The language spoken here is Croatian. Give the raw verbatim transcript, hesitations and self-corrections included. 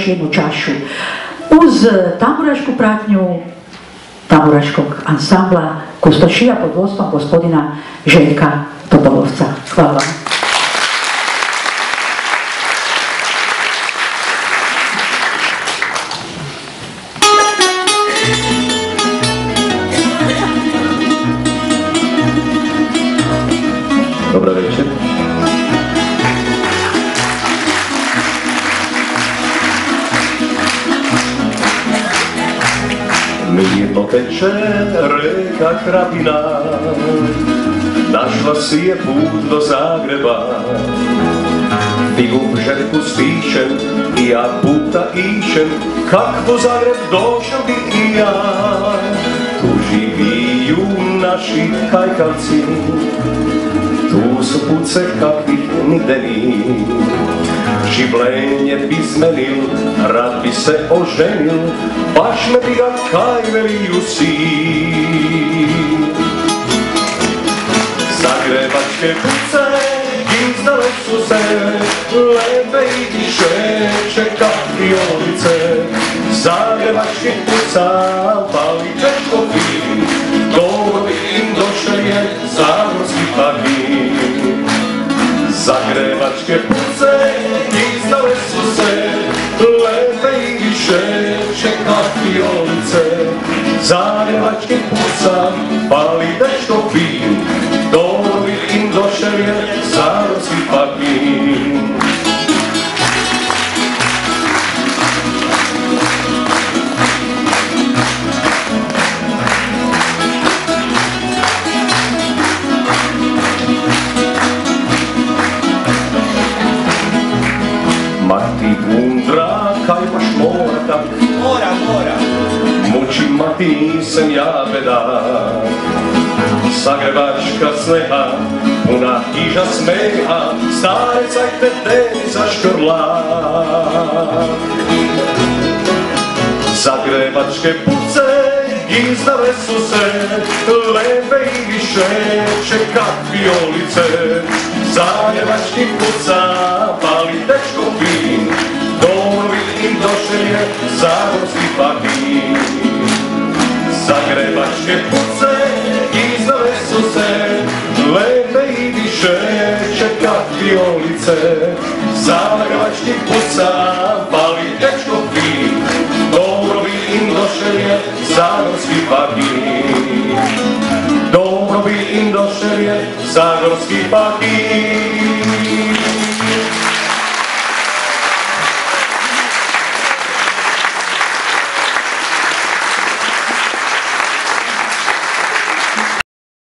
jednu čašu uz tamburašku pratnju tamburaškog ansambla Kustošija pod vodstvom gospodina Željka Topolovca. Hvala vam. Dobar večer. Mirno teče reka Krapina, našla si je put do Zagreba. Figu Željku stišem i ja puta išem, kako Zagreb došao bi i ja. Tu živiju naši kajkavci, tu su puce kakvih nigde ni. Življenje bi zmenil, rad bi se oženil, baš me bi ga kajveliju si. Zagrebačke puce izdale su se, lepe i dišeće kapriolice. Zagrebačkih puca pali teško fin, dobro bi im došel je zagorski pagin. Zagrebačke puce izdale su se, lepe i dišeće kapriolice. Zagrebačkih puca pali teško fin, dobro bi im došel je zagorski pagin. Mati Gundra, kaj baš mora tak? Mora, mora. Muči mati nisam ja bedak. Zagrebačka sneha, puna hiža smeha, stare cajte tebi zaškrla. Zagrebačke puce izdale su se, lepe i dišeće kapriolice. Zagrebačkih puca pali teško fin, dobro bi im došel je zagorski pagin. Zagrebačke puce izdale su se, lepe i dišeće kapriolice. Zagrebačkih puca pali teško fin, dobro bi im došel je zagorski pagin.